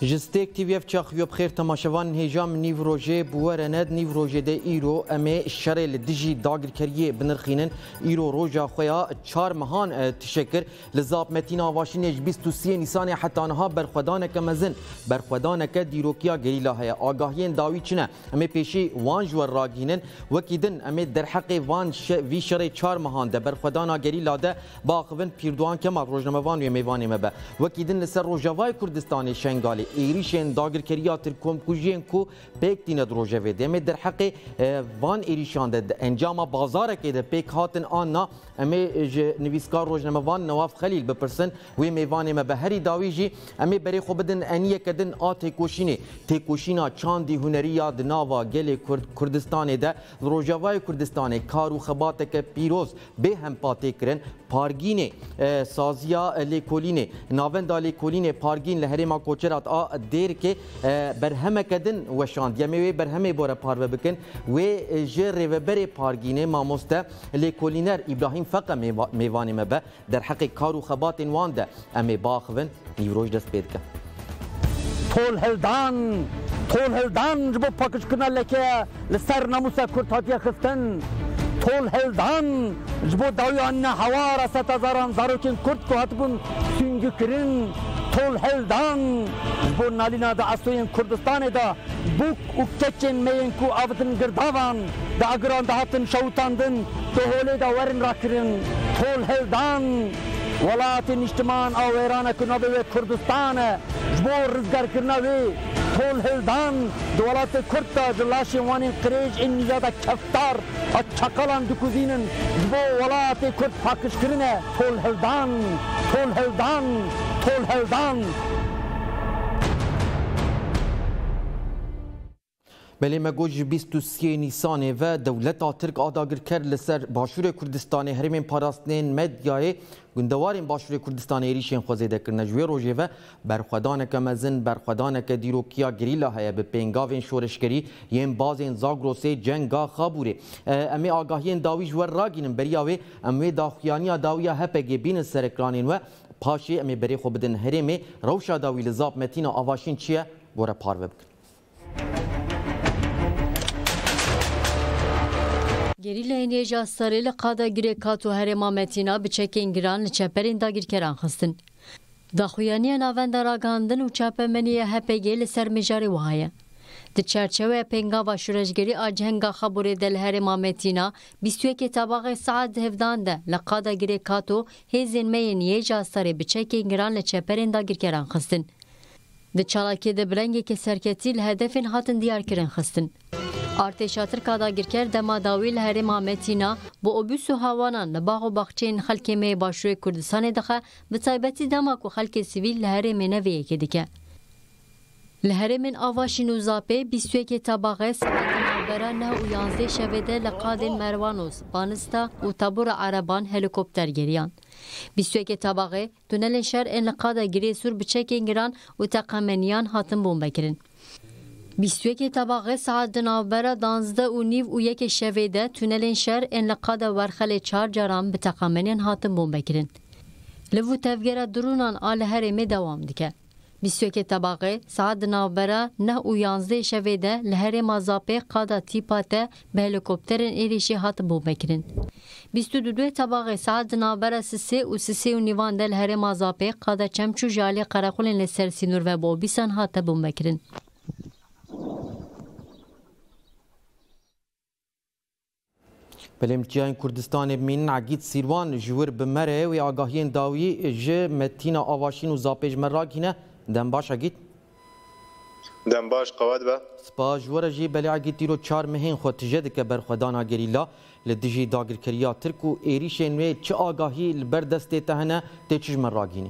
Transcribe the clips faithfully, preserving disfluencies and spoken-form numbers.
جستيك تي في اف تشاخيو بخير تماشوان هجام نيف روجي بورند نيف روجي دي ايرو امي الشري لدجي داغر كريه بنرخينن ايرو روجا خويا تشار مهان تشكر لزاب متينا واشينج بيست وثلاثين نيسان حتى انها برخدانه كمزن برخدانه كديروكيا غريلا هيا اگاهين داوي چنه امي بيشي وانج وراگينن وكيدن امي در حق وان في شري تشار مهان ده برخدانا غريلا ده باخون بيردوان كما روجنموان يميوان مبا وكيدن لسر روجاوای کردستان شنگالي ایریشن داگر کریات کم کوجین کو پیک تینه دروجه دم در حق وان ایریشان ده انجام بازار که ده پیک هاتن آننا امی نویسکار روزنامه وان نواف خلیل بپرسن و میوان ما بهری داویجی امی بری خو بدن انیه کدن آت کوشینه تکوشینا چاندی هنریا دناوا گل کردستان ده روجاوای کردستان کارو خبات که پیروز به هم پاته کرن پارگینه سازیا لیکولینه ناوندا لیکولینه پارگین لهرما کوچرات آ دیر که برهمه کدن وشاند یمی برهمه بوره پارو بکن و جر ریوبر پارگینه ماموسته لیکولینر ابراهیم فقط میوانی مبه در حق کارو خبات وانده امی باخون نیوروج دست بید که طول هلدان طول هلدان جبو پاکش کنه لکه لسر نموسه کرتاتیه خفتن طول هلدان جبو داویان هوار ست هزاران زاروکین کرد که هتبون سینگی کرن طول هلدان جبو نالینا دا اصوین کردستان دا بوک و کچین مین کو آفتن گرداوان دا اگران دا هاتن شوتاندن تو هولی دا ورن را کرن طول هلدان ولایت نشتمان او ایران کنابه و کردستان جبو رزگار کرناوی طول هلدان دو ولایت کرد جلاشی وانی قریج این نجادا کفتار اچکالان دکوزینن جبو ولایت کرد پاکش کرنه طول هلدان طول هلدان طول هلدان بله مگوج بیست و سه نیسان و دولت ترک آداگر کرد لسر باشور کردستان هرمین پاراستنین مدیای گندوارین باشور کردستان ایریشین خوزه دکر نجوی روژه و برخودان که مزن برخودان که دیروکیا گریلا هیا به پینگاوین شورشگری یم بازین زاگروسه جنگا خابوره امی آگاهین داویج ور راگینن بریاوی امی داخیانی داویا هپگی بین سرکرانین و پاشی امی بری خو بدن هرمی روشا داوی لزاب متینا آواشین چیه بوره پارو بکن گریلا اینجا سریل قادا گری کاتو هرما متینا بچکین گران لچپرین داگیر کران خستن. داخویانی ناوند راگاندن و چاپمنی هپگی لسر مجاری وهایه. در چرچوه پنگا و شورشگری آجهنگا خبری دل هرما متینا بیست و یک طبقه ساعت هفدان ده لقادا گری کاتو هزین مین یجا سری بچکین گران لچپرین داگیر کران خستن. در چالاکی ده بلنگی که سرکتی لهدفین هاتن دیار کرن خستن. ارتشا ترکا داگیرکر دما داوی لهرم متینا بو اوبوس و هاوانان لباغ و باغچین خلک می باشوی کردستان دخه به تایبتی دما کو خلک سیویل لهرم نوی که دیگه لهرم آواشین و زاپه بیست و یک طبقه برا نه و یانزده شویده لقاد مروانوس بانستا و تابور عربان هلیکوپتر گریان بیست و یک طبقه تونل شهر ان لقاد گری سور بچکین گران و تقامنیان هاتن بوم بکرین بیست و یک طبقه ساعت دنابرا دانزده و نیو و یک شویده تونلین شهر ان لقاد ورخل چار جرام به تقامنین هاتن بوم بکرین لفو تفگیر درونان آل هرمی دوام دیکه بیست و یک طبقه ساعت دنابرا نه و یانزده شویده لهر مازاپه قادا تیپاته به هلیکوپترین ایریشی هاتن بوم بکرین بیست و دو طبقه ساعت دنابرا سسی و سسی و نیوان ده لهر مازاپه قادا چمچو جالی قرقولین لسر سینور و بوبیسان هاتن بوم بکرین بلمتیان کردستان بمین عقید سیروان جور بمره و آگاهین داوی ج متینا آواشین و زاپیج مراگینه دم باش عقید دم باش قواد با سپا جور جی بلی عقید تیرو چار مهین خود تجد که برخودانا گریلا لدجی داگر کریا ترک و ایریشن و چه آگاهی لبردسته تهنه تیچج مراگینه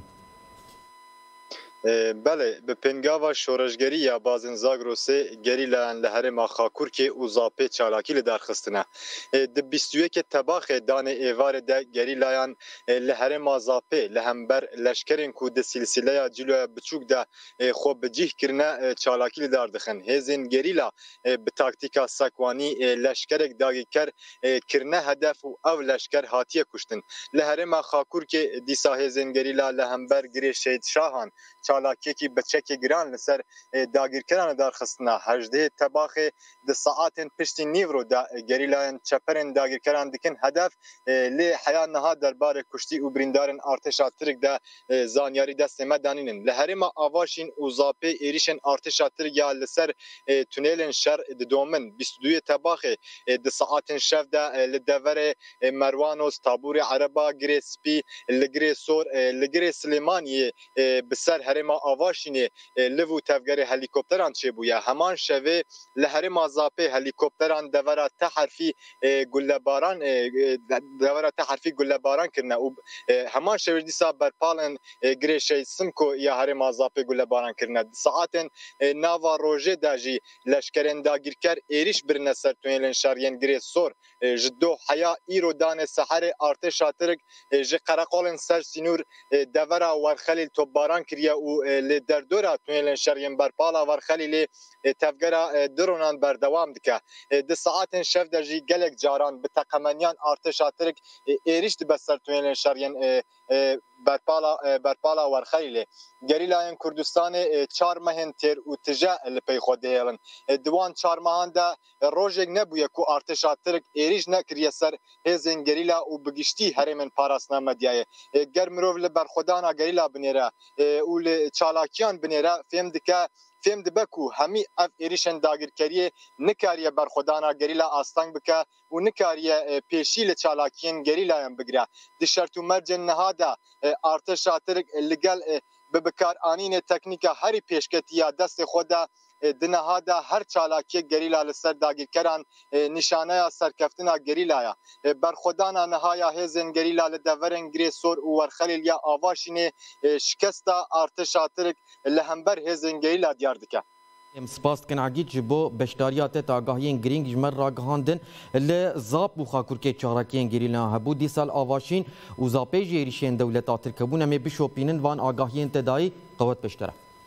بله به پنگاوا شورشگری یا بازن زاگروسه گریلان لهرما خاکور که اوزاپه چالاکی لدرخستنه د بیست و یک طباخ دان ایوار ده گریلایان لهرما زاپه لهمبر لشکرین کو د سلسله جلو بچوک ده خو بجیه کرنه چالاکی لدردخن هزین گریلا به تاکتیکا ساکوانی لشکرک داگی کر کرنه هدف و او لشکر هاتیه کشتن لهرما خاکور که دیسا هزین گریلا لهمبر گری شهید شاهان çalakiyekî bi çekê giran li ser dagîrkeran darxistina hejdê tebaxê di saetên piştî nîvro de gerîlayên çeperên dagîrkeran dikin hedef lê heya niha derbarê kuştî û birîndarên artêşa Tirk de zanyarî destê me danînin. Li herêma Avaşîn û Zapê êrişên artêşa Tirk ya li ser tunelên şer didomin bîst û duyê tebaxê di saetên şev de li deverê Merwanos, Taborê Ereba, Girê Spî, li Girê Sor, li Girê Silêmaniyê bi ser herêma Avaşînê liv û tevgerê helîkopteran çêbûye. Heman şevê li herêma Zapê helîkopteran devera te herfî gullebaran devera te herfî gullebaran kirine û heman şevê dîsa berpalên Girê Şeysimko ya herêma Zapê gullebaran kirine. Saetên nava rojê de jî leşkerên dagîrker êriş birine ser tunelên şer yên Girê Sor ji do heya îro danê seherê artêşa Tirk ji qereqalên ser Sînûr devera Werxelî topbaran kiriye û lê derdora tunelên şer yên berpala Werxelî lê tevgera dronan berdewam dike. Di saetên şev de jî gelek caran bi teqemeniyan artêşa Tirk êriş dibe ser tunelên şer yên berpala berpala Werxelî lê. Gerîlayên Kurdistanê çar mehên têr û tije li pey xwe dihêlin. Di wan çar mehan de rojek nebûye ku artêşa Tirk êriş nekiriye ser hêzên gerîla û bi giştî herêmên parastina medyayê. Ger mirov li berxwedana gerîla binêre û li çalakiyan binêre fêm dike fêm dibe ku hemî ev êrişên dagîrkeriyê nikariye berxwedana gerîla asteng bike û nikariye pêşî li çalakiyên gerîlayan bigire. Di şert û mercên niha de artêşa Tirk li gel bi bikaranînê teknîka herî pêşketiya destê xwe de di niha de her çalakiyek gerîla li ser dagîrkeran nîşaneya serkeftina gerîlaya. Berxwedana nihaya hêzên gerîla li deverên Girê Sor û Werxelî ya Avaşînê şikesta artêşa Tirk li hember hêzên gerîla diyar dike. Em spas dikin Agît ji bo beşdariya te agahiyên girîng ji me ragihandin li Zap û Xakurkê çarakiyên gerîlan hebû dîsal Avaşîn û Zapê jî êrişên dewleta Tirk hebûn em ê bişopînin van agahiyên te dayî qewet beştere.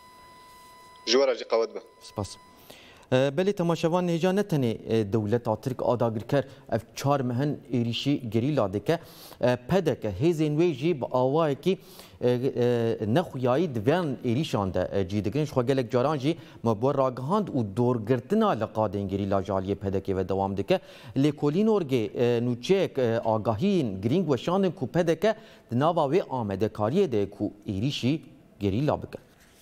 Ji were jî qewet be. Spas. Belê temaşevan hêja ne tenê dewleta Tirk a dagirker ev çar mehin êrişî gerîla dike pedeke hêzên wê jî bi awayekî nexuyayî di van êrîşan de cî dikin. Ji xwe gelek caran jî me bo ragihand û dorgirtina li qadên gerîla ji aliyê pedekê ve dewam dike. Lêkolîn orgê nûçeyek agahiyên girîng weşandin ku pedeke di nava wê amedekariyê de ku êrişî gerîla bike.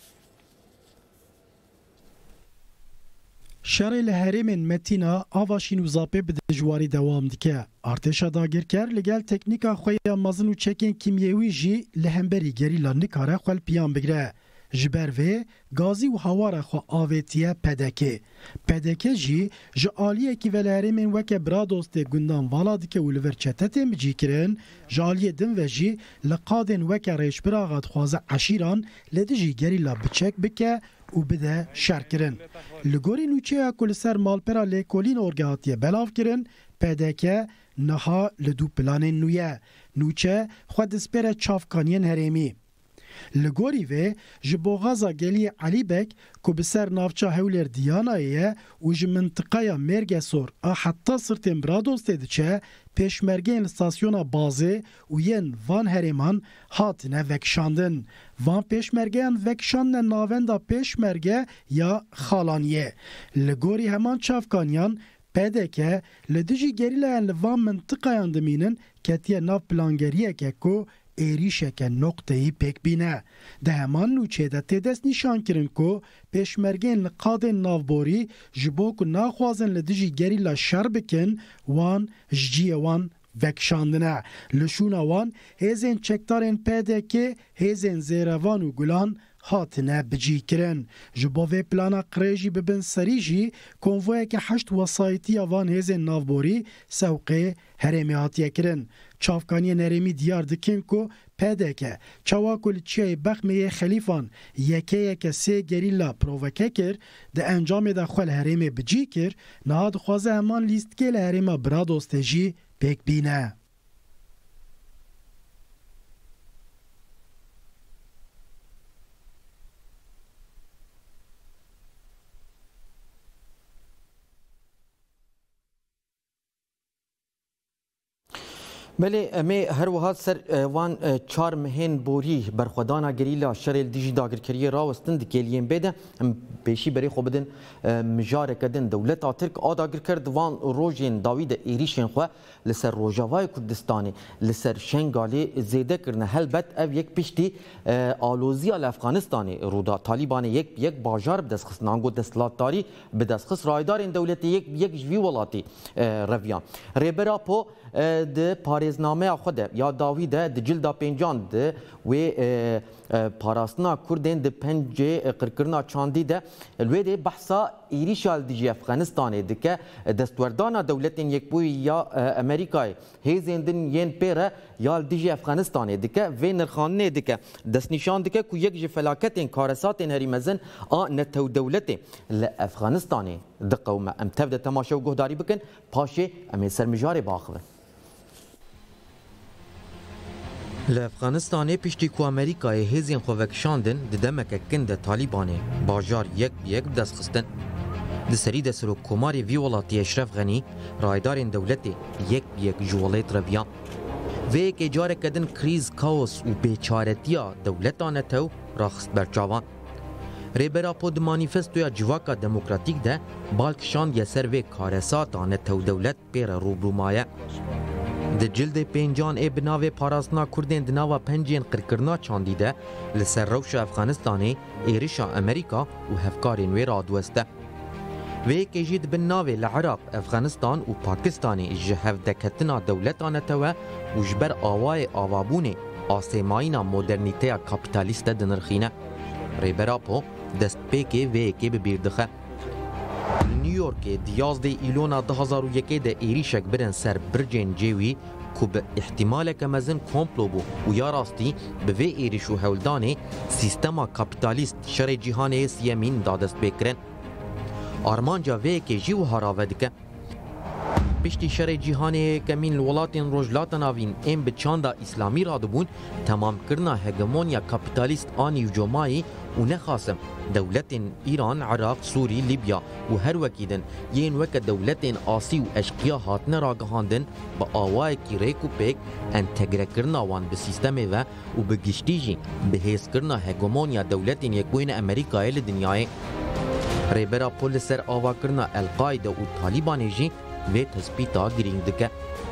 Şerê li herêmên Metîna, Avaşîn û Zapê bi dijwarî dewam dike. Artêşa dagirker li gel teknîka xwe ya mezin û çekên kîmyewî jî li hemberî gerîla nikare xwelpiyan bigire. Ji ber vê gazî û hewara xwe avêtiye pedekê. Pedekê jî ji aliyekî ve li herêmên weke Bradostê gundan vala dike û li vir çetetên bicîkirin, ji aliyê din ve jî li qadên weke rêşbiraxa dixwaze eşîran li dijî gerîla biçek bike û bide şerkirin. Li gorî nûçeya ku li ser malpera lêkolîn orgê hatiye belav kirin, pedeke niha li dû planên nû ye. Nûçe xwe dispêre çavkaniyên herêmî. Li gorî vê ji boğaza geliyê Elîbek ku bi ser navça Hewlêr Diyanayê ye û ji mintiqeya Mêrgesor a heta sirtên Bradostê diçe, pêşmergeyên li stasyona Bazê û yên van herêman hatine vekişandin. Van pêşmergeyan vekişandine navenda pêşmerge ya xalaniyê. Li gorî heman çavkaniyan pedeke li dijî gerîlayan li van mintiqeyan dimînin ketiye nav plangeriyeke ku êrîşeke nokteyî pêkbîne. Di heman nûçê de tê dest nîşan kirin ku pêşmergeyên li qadên navborî ji bo ku naxwazin li dijî gerîla şer bikin, wan ji ciyê wan vekişandine. Li şûna wan hêzên çekdarên P D K, hêzên Zêrevan û Gulan hatine bicîkirin. Ji bo vê plana qirê jî bibin serî jî konvoyeke heşt wesayîtiya van hêzên navborî sewqê herêmê hatiye kirin. Çavkaniyên herêmî diyar dikin ku P D K çawa ku li çiyayê Bexmeyê Xelîfan yekeyeke sê gerîla proveke kir, di encamê de xwe li herêmê bicî kir, niha dixwaze heman lîstkê li herêma Bradostê jî pêkbîne. بله امی هر وها سر وان چار مهن بوری برخودانا گریلا شرل دیجی داگرکری راوستن دکیلیم بده بیشی بری خو بدن مجاره کدن دولت ترک آداگر کرد وان روجین داوید ایریشن خو لسر روجاوای کردستانی لسر شنگالی زیده کرنه هلبت او یک پشتی آلوزیا لافغانستانی رودا طالبان یک یک باجار بدست نانگو دستلاتاری بدست رایدار این دولت یک یک جوی ولاتی رویان ریبرا پو د پارێزنامەیە خودە یا داویدە د جلدا پێنجان د وێ پاراستنا کوردên di pencê qirkirina çandî de wê dê behsa êrişa li dijî Efxanistanê dike destwerdana dewletên Yekbûyî ya Amerîkayê hêzên din yên pê re ya li dijî Efxanistanê dike vê nirxaninê dike destnîşan dike ku yek ji felaketên karesatên herî mezin a netew dewletê li Efxanistanê diqewme em tev de temaşe û guhdarî bikin paşê em ê sermijarê biaxivin. Li Efxanistanê piştî ku Amerîkayê hêzên xwe vekişandin di demeke kin de Talîbanê bajar yek bi yek bidestxistin. Di serî de Serokkomarê vî welatî Eşref Genî raydarên dewletê yek bi yek ji welêt reviyan. Vê yekê careke din krîz, kaos û bêçaretiya dewleta netew raxist berçavan. Rêbera po di manîfestoya Civaka Demokratîk de balkişandiye ser vê karesata netew dewlet pê re rûbûmaye. Di cildê pêncan ê bi navê parastina Kurdên di nava pencên qirkirina çandî de li ser rewşa Efxanistanê êrişa Amerîka û hevkarên wê radiweste. Vê yekê jî dibin navê li Iraq, Efxanistan û Pakistanê ji hevdeketina dewleta netewe û ji ber awayê avabûnê asêmayîna modernîteya kapîtalîst de dinirxîne. Rêbera po destpêkê vê yekê bi bîr dixe. New Yorkê di yazdê îlona du hezar û yekê de êrişek birin ser bircên cêwî ku bi ihtimaleke mezin komplo bû û ya rastî bi vê êriş û hewldanê sîstema kapîtalîst şerê cîhanê siyemîn da dest pêkirin. Armanca vê yekê jî wiha rave dike. Piştî şerê cîhanê kemîn li welatên rojhilata navîn ên bi çanda îslamî radibûn temamkirina hegemonya kapîtalîst a nîvcomayî û nexasim dewletên İran, Iraq, Sûrî, Libya û her wekî din yên weke dewletên asî û eşqiya hatine ragihandin bi awayekî rêk û pêk entegrekirina wan bi sîstemê ve û bi giştî jî bihêzkirina hegemonya dewletên Yekbûyîn Amerîkayê li dinyayê. Rêbera pol li ser avakirina El-Qaîde û Talîbanê jî vê tespîta girîng dike.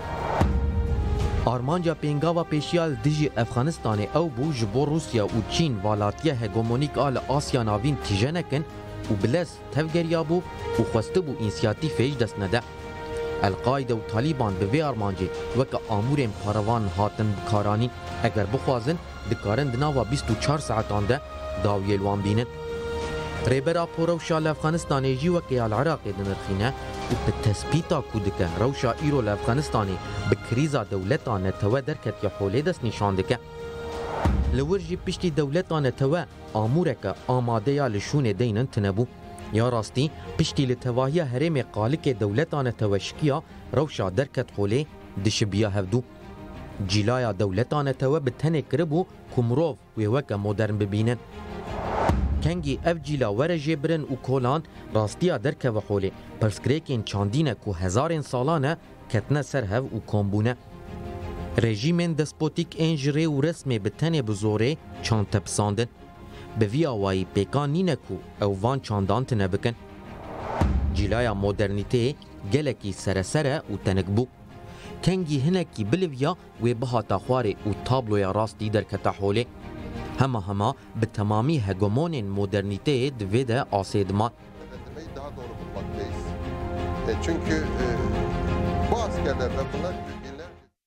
Armanca pêngava pêşiya li dijî Efxanistanê ew bû ji bo Rusya û Çîn valatiya hegemonîk a li Asya navîn tîje nekin û bilez tevgeriya bû û xwestibû însiyatîfê ji dest nede. El-Qaîde û Talîban bi vê armancê weke amûrên paravan hatin bikaranîn eger bixwazin dikarin di nava bîst û çar saetan de dawiyê li wan bînin. Rêbera po rewşa li Efxanistanê jî weke ya li Iraqê dinirxîne û bi tespîta ku dike rewşa îro li Efxanistanê bi krîza dewleta netewe derketiya holê dest nîşan dike. Li wir jî piştî dewleta netewe amûreke amadeya li şûnê deynin tinebû. Ya rastî piştî li tevahiya herêmê qalikê dewleta netewe şikiya rewşa derket holê dişibiya hevdû. Cîlaya dewleta netewe bi tenê kiribû ku mirov wê weke modern bibînin. Kengî ev cîla were jêbirin û kolan rastiya derkeve holê pirsgirêkên çandîne ku hezarên salan e ketine ser hev û kombûne. Rejîmên despotîk ên ji rê û resmê bi tenê bi zorê çand tepsandin. Bi vî awayî pêkan nîne ku ew van çandan tune bikin. Cîlaya modernîteyê gelekî seresere û tenik bû. Kengî hinekî bilivya wê bihata xwarê û tabloya rastî derketa holê. Hema hema bi temamî hegemonên modernîteyê divê de asê diman. Daha doğru bulmaktayız. E, çünkü e, bu askerler ve bunlar binlerce...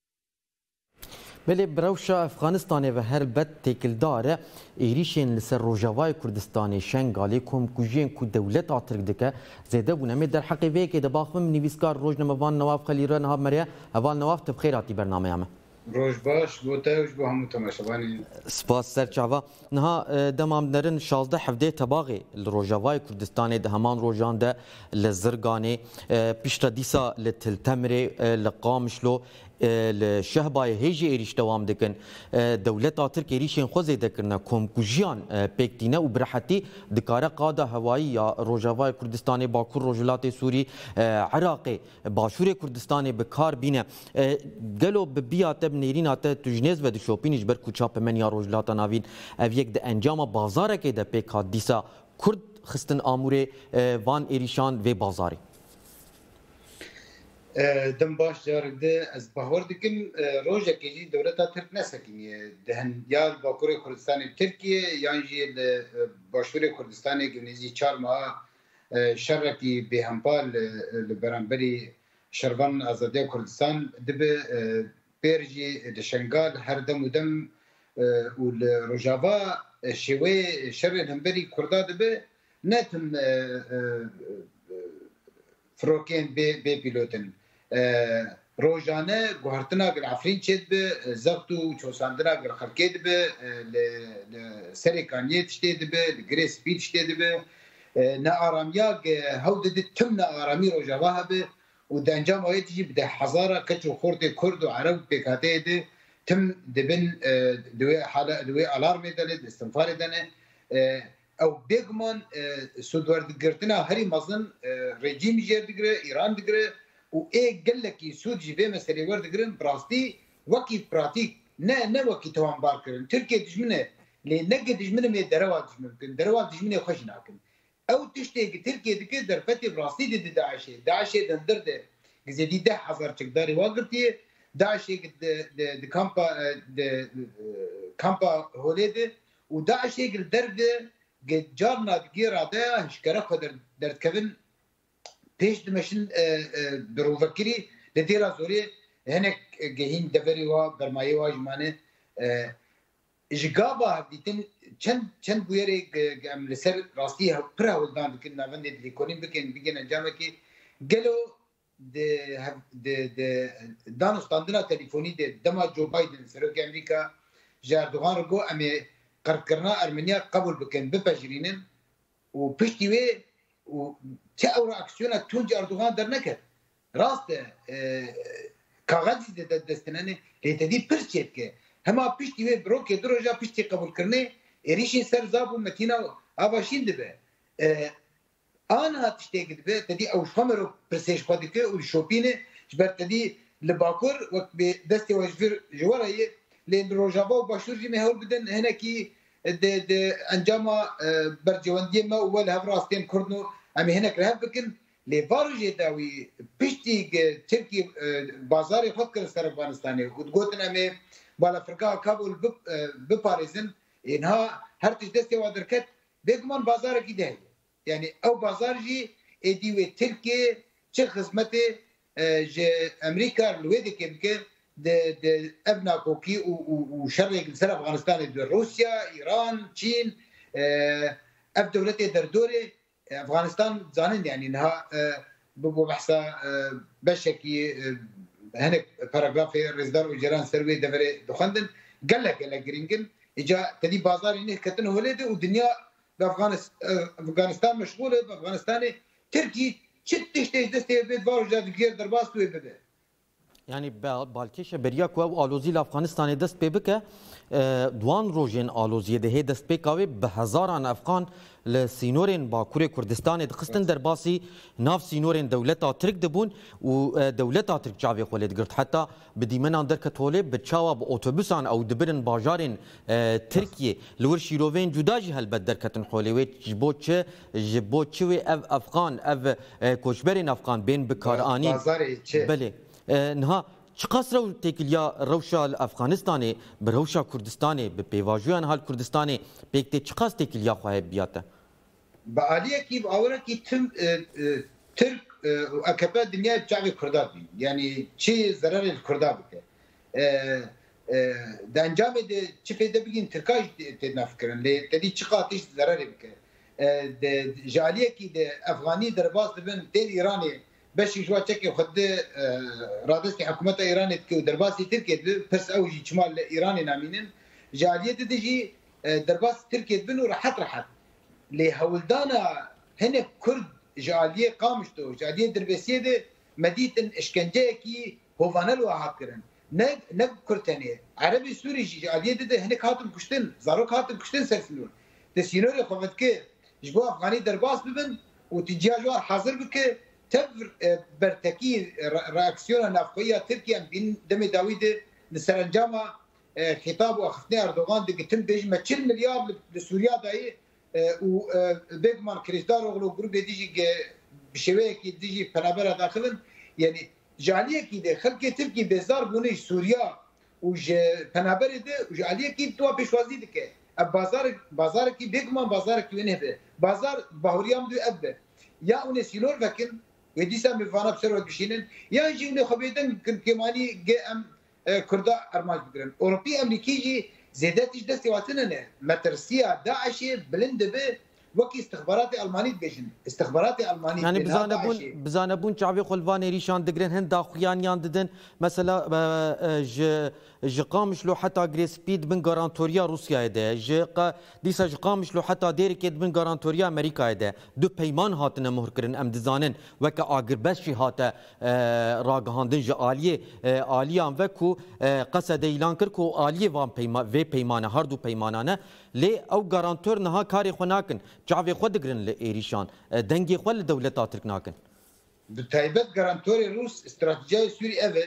Belê bi rewşa Efxanistanê ve helbet têkildar e êrişên li ser Rojavayê Kurdistanê Şengalê komkujiyên ku dewleta Tirk dike zêde bûn. Em ê derheqê vê yekê de baxivin nivîskar rojnamevan Newaf Xelîr re niha Meriye heval Newaf tu bi xêr hatî bernameya me. روش باش بۆ te û ji bo hemû temaşevanê Spas serçava niha demamlerin şazde hevdê tebaxê li Rojavayê Kurdistanê di heman rojan de li Zirganê pişta dîsa li Tiltemirê li Qamişlo الشهبای هیجی ایریش دوام دکن دولت ترک ایریشین خوزه دکرنا کمکوژیان پکتینه و برحتی دکاره قاده هوایی یا روجاوای کردستان باکور روجلات سوری عراق باشور کردستان بکار بینه گلو ببیات بنیرینات تجنیز و دشوپینش بر کوچاپ من یا روجلات ناوین او یک ده انجام بازاره که ده پیک دیسا کرد خستن آموره وان ایریشان و بازاری دم باش جارده از باور دکن روزه که جی دولت ترک نسکنیه دهن یا باکور کردستان ترکیه یا جی باشور کردستان گونیزی چهار ماه شرکی به همپال لبرانبری شروان آزادی کردستان دبه برجی دشنگال هر دم و دم و روجاوا شوی شر همبری کردا دبه نتن فروکین به به پیلوتن روزانه گوهرتنا گر عفرین چید به زغط و چوساندنا گر خلکید به سریکانیت شتید به گریس پیت شتید به نه آرامیا هود تم نه آرامی روزاوا به و د انجام آیتی به هزارا کچ و خورد کرد و عرب بکاته ده تم دبن دوی حالا دوی الارم دنه استنفار دنه او بگمان سودورد گرتنا هری مزن رژیم جر دگره ایران دگره و ای گلکی سود جی به مسئله ورد گرن براستی وکی پراتیک نه نه وکی توان بار کرن ترکیه دشمنه لی نگه دشمنه می دروا دشمن کن دروا دشمنه خوش ناکن او تشته که ترکیه دکه در فتی براستی دی داعشه داعشه دندر ده گزیدی ده هزار چکداری واگرتیه داعشه ده ده کامپا ده کامپا هولیده و داعشه گل درده جارنا گیراده هشکره خودر درد کبن پیش دمشن بروفکری لدیرا زوری هنک گهین دوری و برمایی و جمانه جگابا دیتن چند چند بویری ام لسر راستی پر هولدان بکن نوند لیکونیم بکن بگن انجامه که گلو د د د دانستاندنا تلفنی د دما جو بایدن سروک امریکا جاردوغان رو امی قرقرنا ارمنیا قبول بکن بپجرینن و پشتی وی و چه اور اکسیونا تونج اردوغان در نکرد راست کاغذی ده دستنانه لیتدی پرچید که هما پشتی وی بروکه دروجا پشتی قبول کرنه ایریشین سر زابو متینا آواشین دبه آنها تشتیگ دبه تدی اوشفام رو پرسیش خواهده که و شوپینه جبر تدی لباکور وقت به دستی واجفر جوارایی لین روجاوا و باشور جی مهول بدن هنکی د د انجام برجواندی ما اول هفراستین کردنو امی هنک رهب بکن لی واروجی داوی پشتی ترکی بازار خود کرد سر افغانستانی خود گوتن امی بالا فرقا کابل بپاریزن اینها هر تش دستی وادرکت بگمان بازار کی ده یعنی او بازار جی ایدیوی ترکی چه خدمت جه امریکا لویده که بکه د د ابنا کوکی او شرق سر افغانستان د روسیا ایران چین اف دولت در دوره افغانستان زانن يعني انها بو بحثا بشكي هناك باراجراف رزدار وجيران سروي دفري دخندن قال لك قال لك جرينجن اجا تدي بازار هناك كتن ولده ودنيا بافغانستان مشغوله بافغانستان تركي شتش دستي بيت فارجا غير درباس تو بده يعني بالكيش بريا كو آلوزي لافغانستان دست ببكه دوان روجين آلوزي ده دست بكاوي بهزاران افغان لسينورين باكوري كردستان دخستن درباسي ناف سينورين دولتا ترك دبون ودولتا ترك جاوي خولد قرت حتى بديمنا دركه تولي بتشاوا باوتوبوسان او دبرن باجارين تركيا لور شيروفين جداجي هلبت دركه خولي جبوتش جبوتش اف افغان اف كوشبرين افغان بين بكاراني بله نها چقدر رو تکیلیا روشا افغانستانی به روشا کردستانی به پیواجویان حال کردستانی بیکته چقدر تکیلیا خواهد بیاته؟ با علیه کی با اوله کی تم ترک و اکبر دنیا بچه کرداد بین یعنی چی ضرر کرداد بکه در انجام ده چی پیدا بگین ترکاش تدناف کرن لی تدی چقدرش ضرر بکه جالیه کی ده افغانی در باز دبن دل ایرانی باش جوا تشكي خد رادستي حكومه ايران تكو درباسي تركيا بس اوجي شمال ايران نامينن جاليه تجي درباس تركيا بنو راحت راحت لي هولدانا هنا كرد جاليه قامشتو جاليه دربسيه مدينه اشكنجه كي هوفانلو هاكرن ne ne kurtani Arabi Suriye jaliye de hene hatım kuştin zarok hatım kuştin sersinur de sinore xavet ke jbo Afgani derbas bibin u tijajwar hazır bike tevr berteki reaksiyona nafqiya Türkiye bin demi David serencama خطاب واخذنا اردوغان دي تم بيج ما تشيل مليار لسوريا داي و بيجمان كريستال اوغلو جروب ديجي بشويه كي ديجي بنابر داخلن يعني جاليه كي دي خلق تركي بزار بوني سوريا و بنابر دي جاليه كي تو بيشوازي دي بازار بازار كي بيجمان بازار كي وينه بازار باوريام دو اب يا اون سيلور لكن ودي سامي فانا بسرو بشينن يا جيني خبيدن كماني جي ام كردا ارماج بگرن اوروبي امريكي زيادتش دستي واتنه مترسيه داعش بلند به وكي استخبارات الماني بيجن استخبارات الماني يعني بزانبون بزانبون شعبي خلفاني ريشان دگرن هند داخيان يان ددن مثلا ج ج قامش لو حتى جريسبيد من غارانتوريا روسيا ده ج ديسا ج قامش لو حتى ديركيد من غارانتوريا امريكا ده دو پیمان هاتنه مهر کرن ام دزانن وك اگربشي هاته راگهاندن ج عالیه عالیان وکو قصد اعلان کر کو عالیه وان پیمان و پیمانه هر دو پیمانانه لی او غارانتور نها کاری خناکن جاوی خود دگرن لإيريشان دنگي خو لدولت ترك ناكن بتايبت غارانتوري روس استراتيجيه سوري اف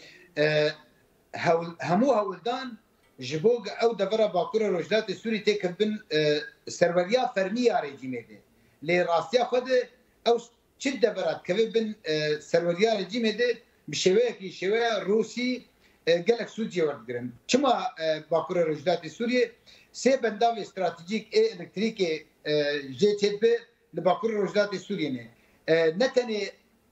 هول همو هولدان جبوغ او دبره باكور روجدات سوري تكبن سروريا فرميا ريجيمي دي لي راسيا خود او چد دبرات كبن سروريا ريجيمي دي بشويه كي شويه روسي قالك سوجي وردرن كما باكور روجدات سوري سي بنداو استراتيجيك اي الكتريكي جي تشبه لباكور روجدات سوريا نتني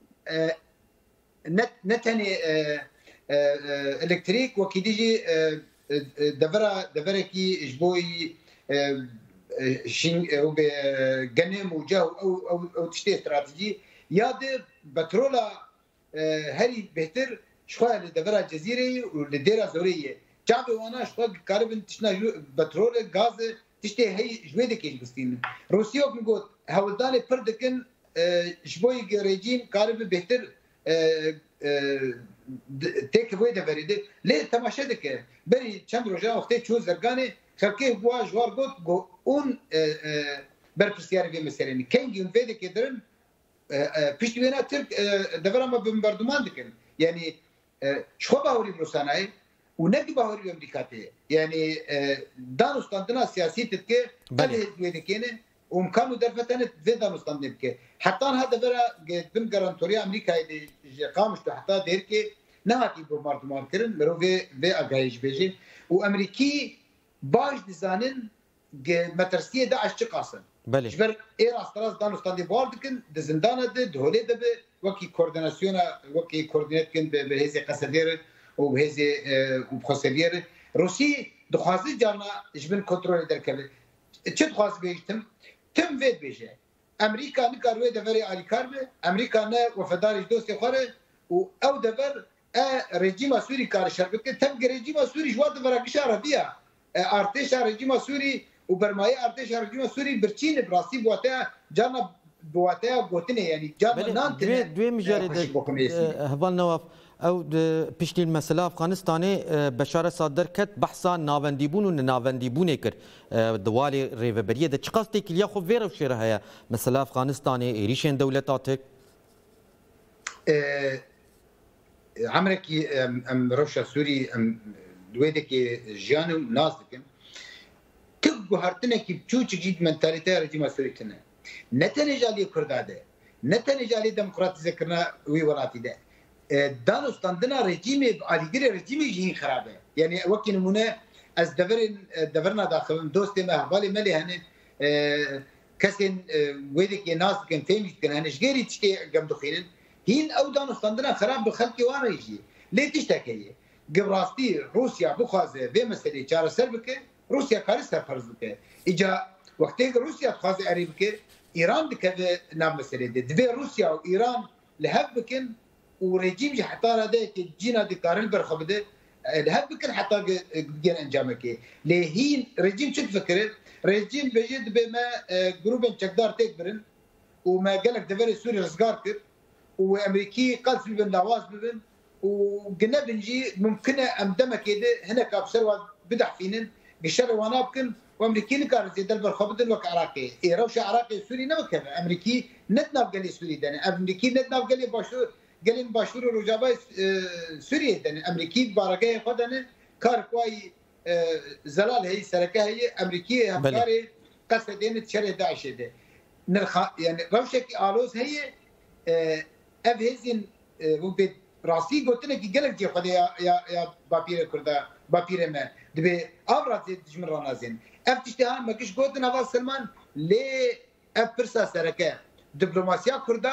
نتني الكتريك وكيديجي دفرا دفرا كي جبوي شين او بغنم وجاو او او او تشتي استراتيجي ياد بترولا هري بهتر شويه لدفرا الجزيره ولديره زوريه جابي وانا شويه قريب تشنا بترول غاز تشتي هي جويده كيش بستين روسيا بنقول هولداني بردكن شبوي ريجيم قريب بهتر تيك ويدا بريده ليه تماشا دك بري چند روزا وقت چو زرگاني خلقي بوا جوار گوت گو اون برپسياري في مثلا كينج ينفيد كدرن پشتوينا ترك دفرما بمبردمان دكن يعني شو باوري بروساناي ونجي باوري بامريكاتي يعني دانستاندنا سياسي تتكي بله ويدكينه ومكانو درفتنت في دانستاندن كي حتى هذا برا بن غارانتوريا امريكا دي قامش حتى ديركي نهاتي بمردمان كرن مرو في في اگايش بيجي وامريكي باش ديزانن مترسيه داعش چقاسن بله جبر اير استراس دانستاندي بوردكن د زندانه د دهولي د وكي كورديناسيون وكي كوردينيت كن بهذه قصدير وبهذه وبخسرير روسي دخوازي جانا جبن كنترول دركل تشد خواز بيجتم تم فيد بيجي امريكا نكاروي دفري علي كاربه امريكا نا وفداري دوسي خره او دفر رجيم سوري كار شربت تم رجيم سوري جواد فرق شهر بيا ارتش رجيم سوري وبرماي ارتش رجيم سوري برچين براسي بواتا جانا بواتا غوتنه يعني جانا نانت دوي مجرد هبال نواف او پشتی المسئله افغانستانی بشار صادر کت بحثا ناوندیبون و ناوندیبون کر دوالی ریوبریه ده چقاستی کلیا خو ویرو شیره هیا مسئله افغانستانی ایریشن دولتاتک عمرکی ام روشا سوری ام دویده که جیانو ناز دکن که گوهرتنه که چوچ جید منتالیته رجیم سوری تنه نتنه جالی کرداده نتنه جالی دموکراتیزه کرنا وی ولاتی ده دانستاندنا رژیمی علیگری رژیمی جهین خرابه یعنی وقتی نمونه از دورن دورنا داخلن دوست ما حوالی ملی هنه کسین ویدی که ناز کن فهمیش کن هنش گری چی گم دخیلن هین او دانستاندنا خراب به خلقی وانه یجی لیتیش تکیه گبراستی روسیا بخوازه به مسئله چاره سر بکه روسیا کاری سر فرض بکه ایجا وقتی روسیا خوازه عریب که ایران دکه نام مسئله ده دوی روسیا و ایران لحب بکن ورجيم جي حتى هذا جينا دي كارل برخبده لهب بكن حتى جين انجامك لهين رجيم شو تفكر رجيم بيجد بما جروبن تقدر تكبرن وما قالك دفر سوري رزقار كر وامريكي قلب بن لواز بن وقلنا بنجي ممكن ام دمك هنا كابسر بدح فينن قشر وانا بكن وامريكي كان زي دل بالخبط وك عراقي اي روش عراقي سوري نمكن امريكي نتنا قال سوري دنا امريكي نتنا قال باشور قال باشور رجابا سوري دنا امريكي بارقه خدنا كار كوي زلال هي سركه هي امريكي همكاري قصدين تشري داعش ده نرخ يعني روشك الوز هي افهزن وبيت راسي قلت لك قالك جي خدي يا يا يا بابير كردا بابير ما دبي ابرز تجمر رنازين اف تشتها ما كش قلت نواز سلمان لي ابرسا سركه دبلوماسيا كردا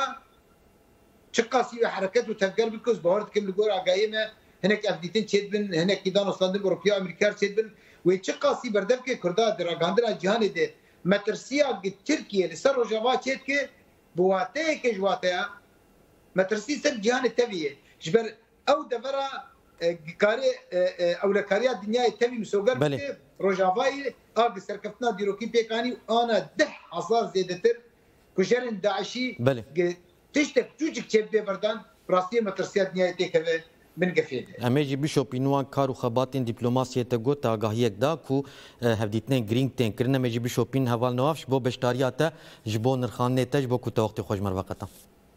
شقاسي حركات وتنقل بالكوز بورد كم لقور عقايمه هناك افديتين تشدبن هناك كيدان وصلنا اوروبيا امريكا تشدبن ويتشقاسي بردفك كردا دراغاندرا جهان دي مترسيا تركيا لسر رجوا تشدك بواتي كجواتيا مترسي سر جهان التبيه جبر او دفرا كاري او لكاريا الدنيا التبي مسوغر رجافاي اغ سركفتنا ديروكي بيكاني انا دح حصار زيدتر كشرن داعشي تشتك جوجك تشبي بردان براسي مترسيا الدنيا تكفي من قفيده اميجي بيشوب بينوان كارو خباتين دبلوماسيه تغوت اغاهيك دا كو هفديتنين جرين تين كرنا ميجي بيشوبين هوال نوافش بو بشتارياتا جبو نرخانه تج بو كو وقت خوش مر وقتا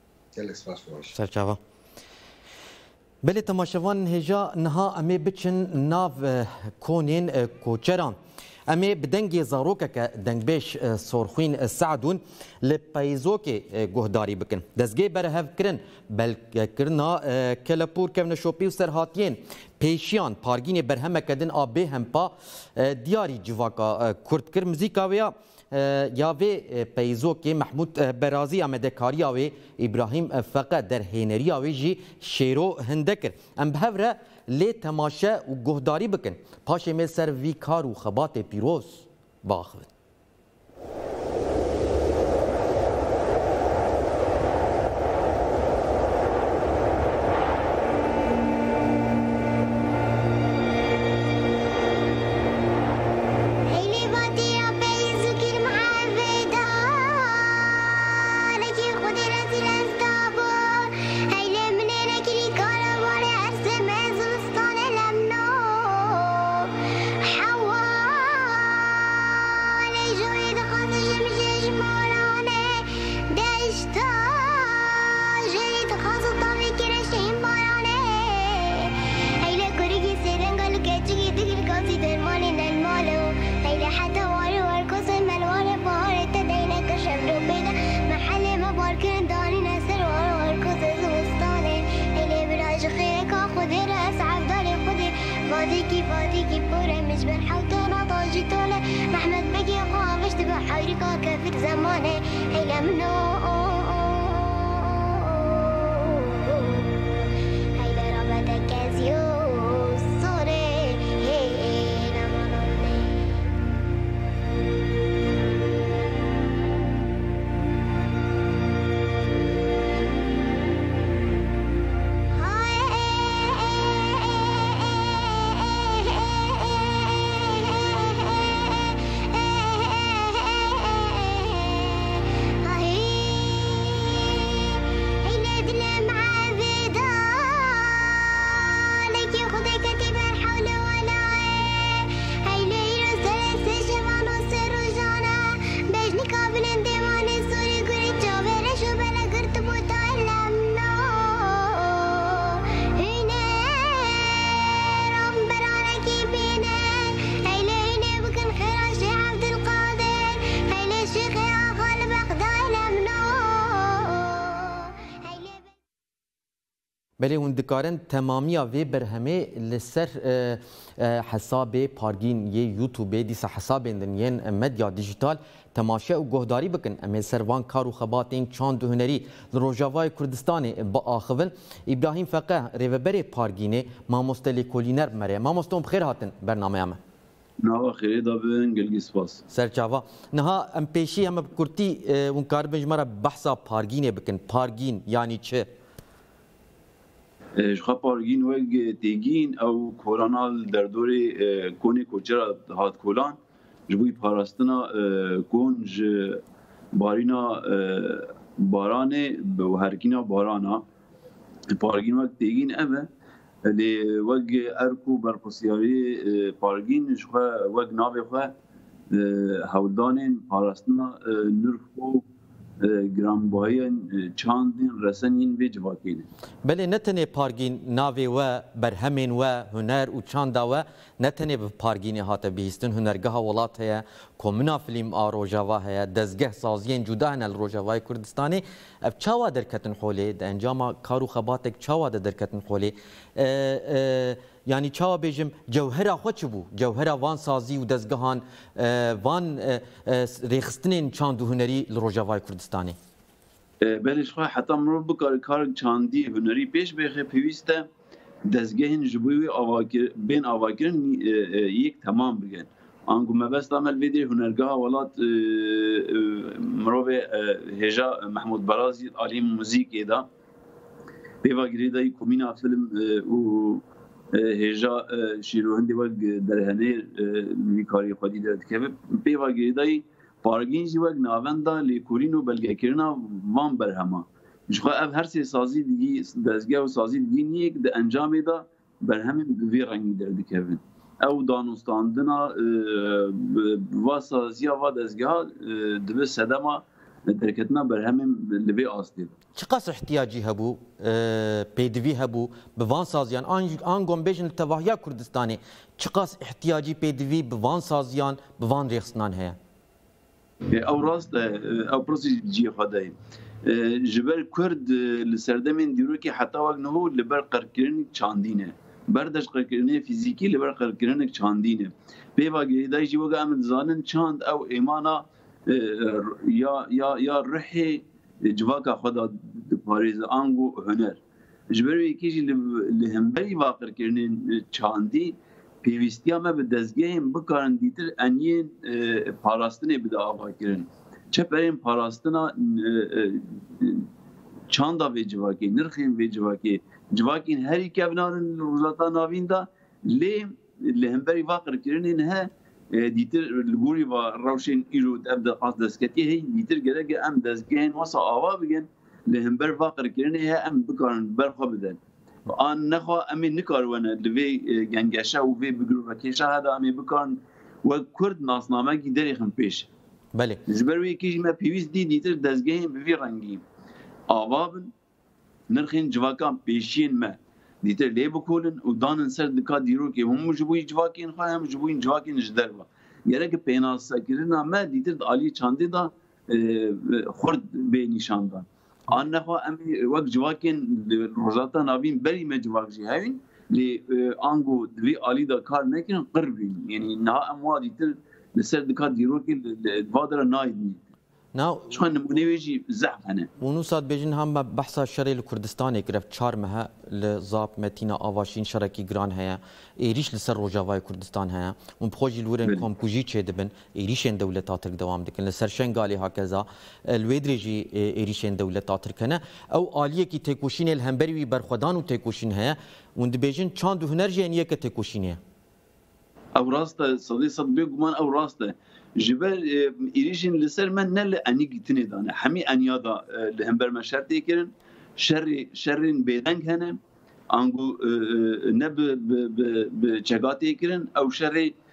سرچاوا بله تماشاوان هجا نها امي بچن ناف كونين كوچران امي بدنگي زاروكك دنگبيش سورخوين سعدون لپايزوك گهداري بكن دزگي برهف کرن بل کرنا كلپور كون شوپي و سرهاتين پیشیان پارگین برهم کدن آبه همپا دیاری جواکا کرد کر موزیکا ویا یاوی پیزوکی محمود برازی آمده کاریاوی ابراهیم فقه در هینریاوی جی شیرو هندکر ام بهوره لی تماشه و گهداری بکن پاشه میل سر وی کار و خبات پیروز باخود بله هون دکارن تمامیا وی برهمه لسر حساب پارگین یه یوتیوب دیسا حساب اندنین مدیا دیجیتال تماشه و گهداری بکن اما سروان کارو خباتین چاند هنری روجاوای کردستان با آخون ابراهیم فقه ریوبر پارگینه ماموستلی کولینر مره ماموستون بخیر هاتن برنامه همه نها خیلی دابن گلگی سپاس سرچاوا نها ام پیشی هم بکرتی اون کار بنجمره بحثا پارگینه بکن پارگین یعنی چه؟ جخوا پارگین وگ تیگین او کورانال در دور کونی کوچرا هات کولان جبوی پاراستنا کونج بارینا بارانه و هرکینا بارانا پارگین وگ تیگین اوه لی وگ ارکو برپرسیاری پارگین شخوا وگ ناوی خوا هولدانین پاراستنا نرخو گرانبایی چاندین رسنین به جواکینه. بله نتنه پارگین ناوی و برهمین و هنر و چاندا و نتنه به پارگین هاته بیستن هنرگاه ولات هیا کومنا فیلم آروجاوا هیا دزگه سازین جدا هنل روجاوای کردستانی اف چاوا درکتن خولی د انجام کارو خباتک چاوا درکتن خولی yani çawa bêjim cewhera xwe çi bû cewhera van sazî û dezgehan van rêxistinên çand û hunerî li Rojavayê Kurdistanê. Belê xwe heta mirov bikare karek çandî hunerî pêş bêxe pêwîst e dezgehên ji bo wê bên avakirin yek temam bigin. Angu mebesta me vê hunergeha welat mirovê hêja Mehmud Berazî alî muzîkê da pêva girêdayî komîna film û هجا شیروهندی وگ درهنه میکاری خودی درد که پیوا گریدای پارگینجی وگ ناوندا لیکورین و بلگه کرنا وان برهما جخوا اف هر سی سازی دیگی دزگاه و سازی دیگی نیک ده انجام دا برهمه بوی رنگی درد که او دانستاندنا و سازی و دزگاه دو سدما درکتنا برهمه لبی آستی چقدر احتیاجی هبو پیدوی هبو به وان سازیان آن گم بیشن تواهیا کردستانی چقدر احتیاجی پیدوی به وان سازیان به وان ریخستنان هیا او راست او پروسی جی خدای جبر کرد لسردمین دیرو که حتی وقت نهو لبر قرکرنی چاندینه بردش قرکرنی فیزیکی لبر قرکرنی چاندینه بیوا گریدای جی وقت امن زانن چاند او ایمانا یا یا یا رحی جواکا خدا پاریز آنگو هنر جبروی کیجی لهمبری واقع کردن چاندی پیوستیا ما به دزگاهیم بکارن دیتر انین پاراستنی بده آقا کردن چه بریم پاراستنا چاندا و جواکی نرخیم و جواکی جواکین هری کبنارن روزاتا ناوین دا لی لهمبری واقع کردن ها دیتر لگوری و روشن ایرود ابدا قاس دستکتی هی دیتر گرگ ام دزگین واسه آوا بگن لهمبر واقع کردن ها ام بکارن برخوا بدن آن نخوا امی نکارونه لوی گنگشه و وی بگرو رکیشه هدا امی بکارن و کرد ناسنامه گی دریخم پیش بله جبروی کیش ما پیویز دی دیتر دزگین بوی رنگی آوا بن نرخین جواکان پیشین ما دیتر لی بکولن و دانن سر دکا دیرو که هم جبوی جواکین خواه هم جبوی جواکین جدر با گره که پیناس سکرنا ما دیتر آلی چانده دا خورد به نشان دا آن نخواه امی وقت جواکین روزاتا نابین بری ما جواک جی هاوین لی آنگو دوی آلی دا کار نکنن قربین یعنی نا اموا دیتر لسر دکا دیرو که دوادر ناید نید ناو شخوان نمونه ویجی زعف هنه ونو ساد بیجن هم بحثا شرعی لکردستانی گرفت چار مها لزاب متینا آواشین شرکی گران هیا ایریش لسر روجاوای کردستان هیا اون بخوجی لورن کامپوژی چه دبن ایریشن دولت آترک دوام دکن لسر شنگالی هکذا الویدریجی ایریشن دولت آترک هنه او آلیه کی تکوشین الهمبری وی برخودان و تکوشین هیا اون دبیجن چاند و هنر جنیه که تکوشینه او راسته صدی صد بگمان او راسته جبر ایریشن لسر من نل انی گیتنی دانه همی انیادا لهمبر من شرط کردن شر شرین بیدنگ هنه آنگو نه به چگاتی کردن او شر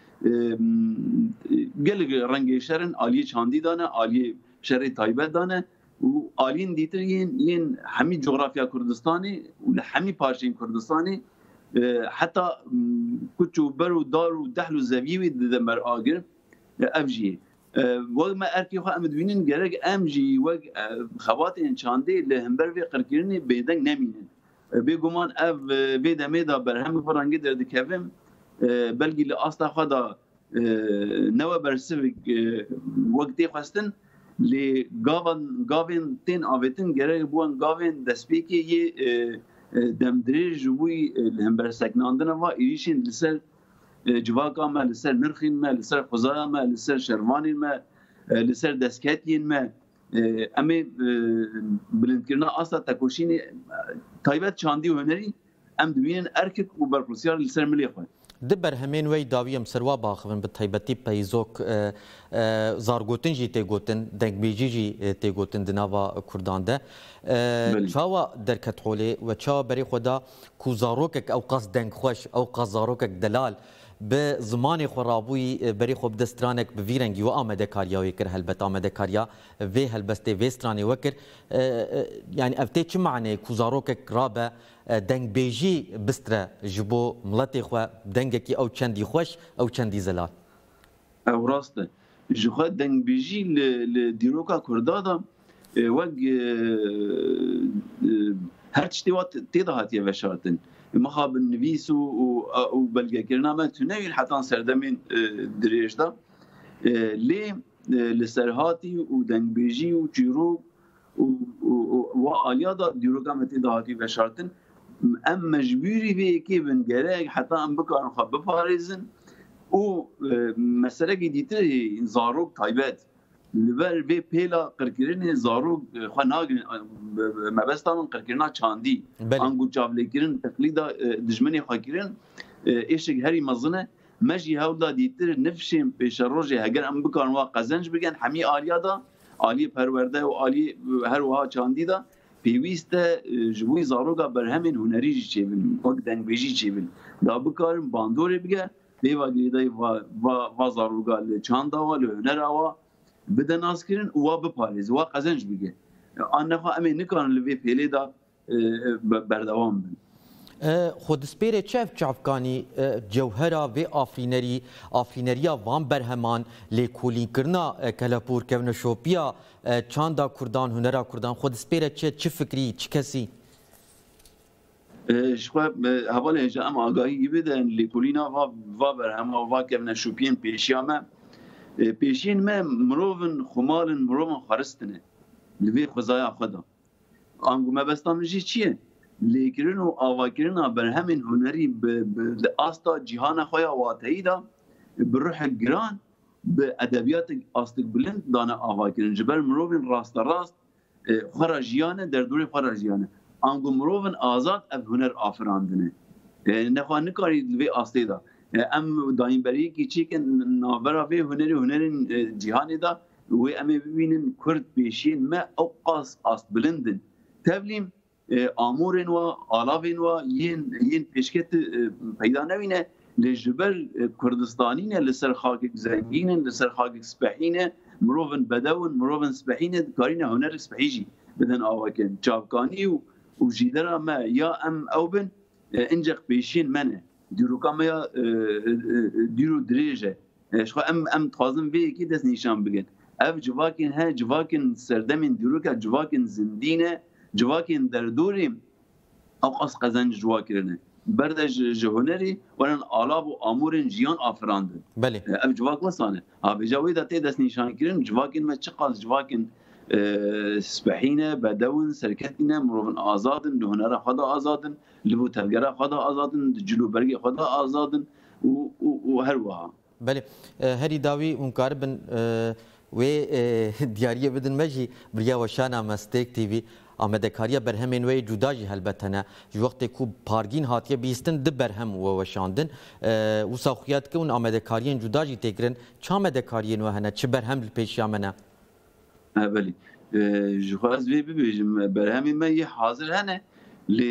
گل رنگ شرن آلی چاندی دانه آلی شر تایبت دانه و آلین دیتر ین ین همی جغرافیا کردستانی و همی پارچین کردستانی حتی کچو برو دارو دحلو زویوی دمر آگر افجی وقت ما ارکی خو امد بینن گرگ امجی وقت خواتین چانده لهمبر و قرکرنی بیدنگ نمینن بگمان اف بیدمی دا برهم فرانگی درد کفم بلگی لآستا خدا نو برسوک وقتی خواستن لی گاون گاون تین آویتن گرگ بوان گاون دسپیکی یه دمدریج بوی لهمبر سکناندن و ایریشین لسر جواکا ما لسر نرخین ما لسر خزایا ما لسر شروانین ما لسر دسکتین ما امی بلند کرنا اصلا تکوشین تایبت چاندی و هنری ام دوینن ارکک و برپرسیار لسر ملی خواهد د برهمین وی داویم سروا باخون به تایبەتی پەیزۆک زارگوتن jî tê gotin dengbêjî jî tê gotin di nava Kurdan de çawa derket holê ve çawa berê xwe da ku zarokek ew qas dengxweş ew qas zarokek delal bi zimanê xwe rabûyî berê xwe bi destiranek bi vî rengî we amedekariya wê kir helbet amedekariya vê helbestê vê stranê we kir yani ev tê çi maneyê ku zarokek rabe dengbêjî bistre ji bo miletê xwe dengekî ew çendî xweş ew çendî zelal. Ew rast e. Ji xwe dengbêjî li dîroka Kurda da wek her tiştê wa tê da hatiye veşartin. Mexa bi nivîs û belgekirina me tu newîn hetan serdemên dirêj da lê li serhatî û dengbêjî û çîrok û aliya da dîroka me tê da hatiye veşartin em mecbûrî vê yekê bin gerek heta em bikarin xwe biparêzin û meselekê dîtir zarok taybet li ber vê pêla qirkirinê zarok xwe nagrin mebesta min qirkirina çandî angu çavlêkirin teqlîda dijminê xwe kirin êşek herî mezin e me jî hewl da dîtir nifşên pêşerojê heger em bikarin wa qezenc bikin hemî aliya da aliyê perwerde û aliyê her wiha çandî da pêwîst e ji bo zaroka berhemên hunerî jî çêbin wek dengbêjî çêbin da bikarin bandorê bige pêva girêdayî va zaroka li çanda wa li hunera wa bide nazkirin û wa biparêz wa qezenc bike annexa em ê nikarin li vê pêlê da berdewam bin. Xwedistpêrê çev çavkanî cewhera vê afînerî afîneriya van berheman lêkolînkirina kelepûrkevna şopiya çanda Kurdan hunera Kurdan xwedistpêrê çi çi fikrî çi kesî? Ji xwe hevalê ji em agahî bidin lêkolîna va berhema va kevna şopiyên pêşiya me pêşiyên me mirovin xumalin mirovin xwaristin e li vê xwezaya xwe da angu mebesta min jî çi ye? Lêkirin û avakirina berhemên hunerî li asta cîhana xwe ya wateyî da bi ruhek giran bi edebiyatek astik bilind dane avakirin ji ber mirovên rasterast xwe ra jiyane derdorê xwe ra jiyane angu mirovin azad ev huner afirandine nexwe nikarî li vê astê da em dayînberiyekî çêkin navbera vê hunerî hunerên cîhanê da wê em ê bibînin Kurd pêşiyên me ew qas astbilindin tevlîm amorên wa alavên wa yên yên pêşket peyda nevîne lê ji ber Kurdistanî ne li ser xakek zengîn e li ser xakek spehî ne mirovin bedewin mirovin spehî ne dikarîne hunerek spehî jî bidin avakin çavkanî û û jîdera me ya em ew bin incek pêşiyên me ne dîroka me ya dîro dirêj e ji xwe em em dixwazin vê yekê dest nîşan bikin ev civakên he civakên serdemên dîroka civakên zindî ne civakên derdorê ew qas qezenc ciwa kirine berde ji hunerî werin alav û amorên jiyan afirandin ev civak wesan e avêja wê da tê destnîşankirin civakên me çi qas civakên spehî ne bedewin serketî ne mirovin azadin li hunera xwe da azadin li bo tevgera xwe da azadin di cilûbergê xwe da azadin û her wiha. Belê herî dawî hûn karibin wê diyariyê bidin me jî biriya weşana me Stêk T V amedekariya berhemên wê cuda jî helbet hene ji wextê ku pargîn hatiye bîstin di berhem we weşandin wisa xuya dike hûn amedekariyên cuda jî têkirin çi amedekariyên we hene çi berhem li pêşiya me ne? Belê ji xwe ez vê bibêjim berhemên me yê hazir hene lê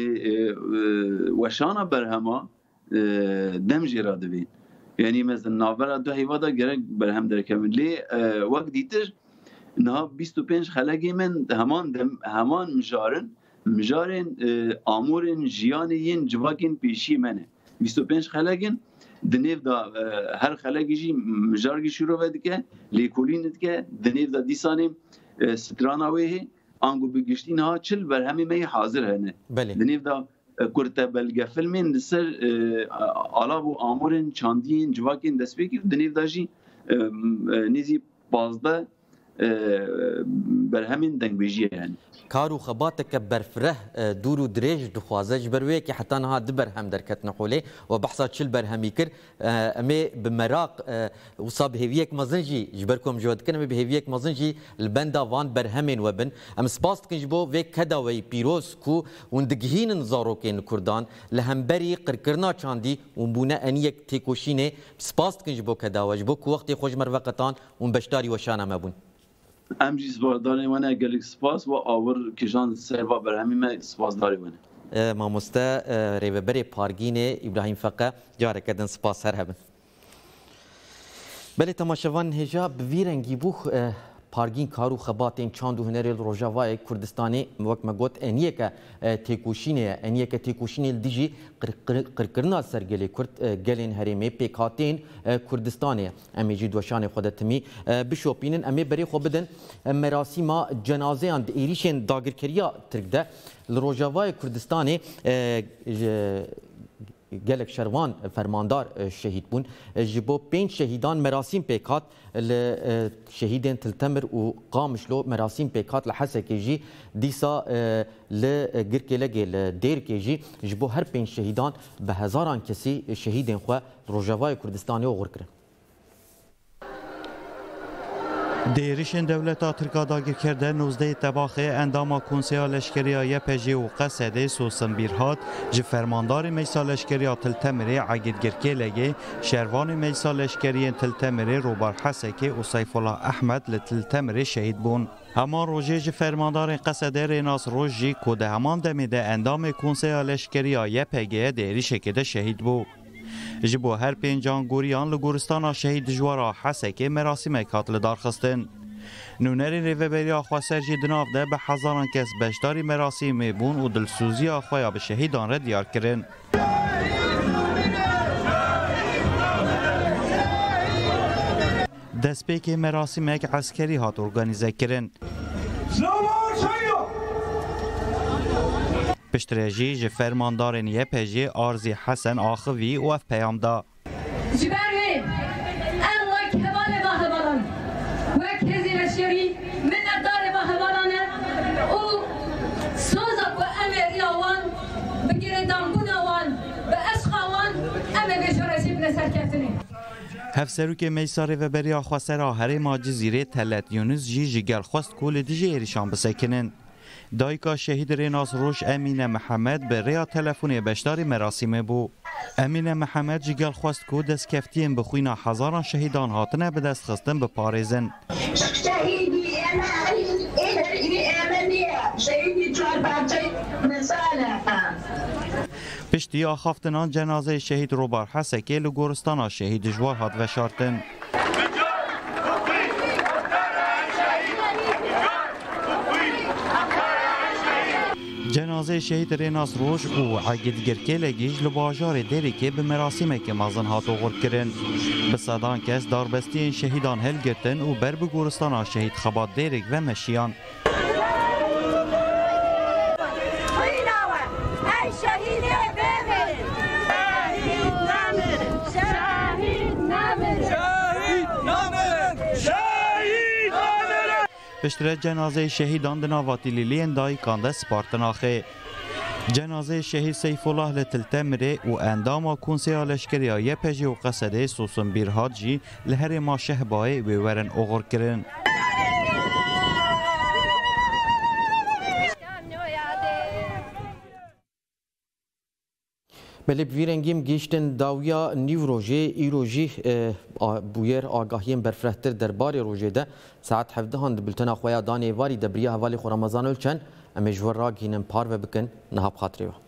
weşana berhema dem jê ra divên yanî mezin navbera du heyva da gerek berhem derkevin lê wek dîtir niha bîst û pênc xelegê min heman heman mijarin mijarên amorên jiyanê yên civakên pêşî me ne bîst û pênc xelegin di nêv da her xelegî jî mijar gî şîrove dike lêkolîn dike di nêv da dîsanê strana wê hê angu bi giştî niha çil berhemê me yê hazir hene di nêv da kurte belgefilmên li ser alav û amorên çandiyên civakên destpêkir di nêv da jî nêzî pazde برهمین دنگ بیجیه یعنی کارو خباتك برفره دورو دريج دخوازه جبرويك حتى انها دبرهم دركت نقولي وبحصة شل برهمي كر امي بمراق وصاب هيفيك مزنجي جبركم جود كلمه بهيفيك مزنجي البندا فان برهمين وبن ام سباست كنجبو فيك كدا وي بيروس كو وندغهين نزاروكين كردان لهمبري قرقرنا چاندي ومبونا انيك تيكوشينه سباست كنجبو كدا وجبو كو وقت خوش مر وقتان ومبشتاري وشانا مبون ام جی سپاسداری ونه گلیک سپاس و آور کشان سروا برهمی من سپاسداری ونه ماموستا ریوبری پارگینه ابراهیم فقه جاره کدن سپاس هر هبن بله تماشاوان هجا بویرنگی بوخ پارگین کارو خباتین چاند و هنری روجاوای کردستانی وقت مگوت انیه که تیکوشینه انیه که تیکوشینه دیجی قرقرنا سرگلی کرد گلین هریمه پیکاتین کردستانی امی جی دوشان خودتمی بشوپینن امی بری خو بدن مراسم جنازه اند ایریشن داگرکریا ترکده روجاوای کردستانی گلک شروان فرماندار شهید بون جبو پنج شهیدان مراسم پیکات شهیدین تلتمر و قامشلو مراسم پیکات لحسه کیجی دیسا لگرکی لگی لدیر کیجی جبو هر پنج شهیدان به هزاران کسی شهیدین خو روجاوای کردستانی و غرکره دیریشن دولتا ترکا داگیر کرده نوزده تباخه انداما کنسیا لشکریای پژی و قصده سوسن بیرهات جی فرماندار میسا لشکریا تلتمری عگید گرکی لگه شروان میسا لشکری تلتمری روبر حسکی و سیف الله احمد لتلتمری شهید بون همان روژه جی فرماندار قصده ریناس روژی که ده همان دمیده اندام کنسیا لشکریای پژی دیریشه که ده شهید بو جبو هر پنجان گوریان لگورستان شهید جوارا حسکی مراسم کاتل دارخستن نونری ریوبریا خواسرجی دناف ده به هزاران کس بشداری مراسم بون و دلسوزی آخویا به شهیدان را دیار کرن دسپیک مراسم یک عسکری هات ارگانیزه کرن پشترژی جی فرماندار نیه پژی آرزی حسن آخوی و اف پیام دا جبروی الله کبال باهبالان و کزی لشری من ابدار باهبالانه او سوزا و امر یاوان بگیره دامبون آوان و اشخاوان امر بشورشی بنسر کتنی هفسروک میساری و بریا خواسترا هرما جزیره تلت یونس جی جگر خواست کول دیجی ایریشان بسکنن دایکا شهید ریناس روش امین محمد به ریا تلفونی بشداری مراسم بو امین محمد جگل خواست که دست کفتیم بخوینا هزاران شهیدان هاتنه به دست خستن به پارێزن شهیدی امنیه شهیدی چهار پرچه مثاله پشتی آخافتنان جنازه شهید روبر حسکی لگورستان شهید جوار هات و شارتن جنازه شهید ریناس روش و عگید گرکی لگیج لباجار دیری که به مراسمه که مازن هاتو غرد کرن به صدان کس داربستی شهیدان هل گرتن و بر به گورستان شهید خبات دیرک و مشیان پشتر جنازه شهیدان دناواتی لیلین دای کانده سپارتناخه جنازه شهید سیف الله لتلتمره و انداما کنسیا لشکریای پژی و قصده سوسن بیرهات جی لهر ما شهبای و ورن اوغر کرن بله بیرنگیم گیشتن داویا نیو روژه ای روژه بویر آگاهیم برفرهتر درباره روژه ده ساعت هفده هند بلتنا خویا دانی واری دبریه حوالی خو رمضان الچن امیجور را گینن پار و بکن نهاب خاطری و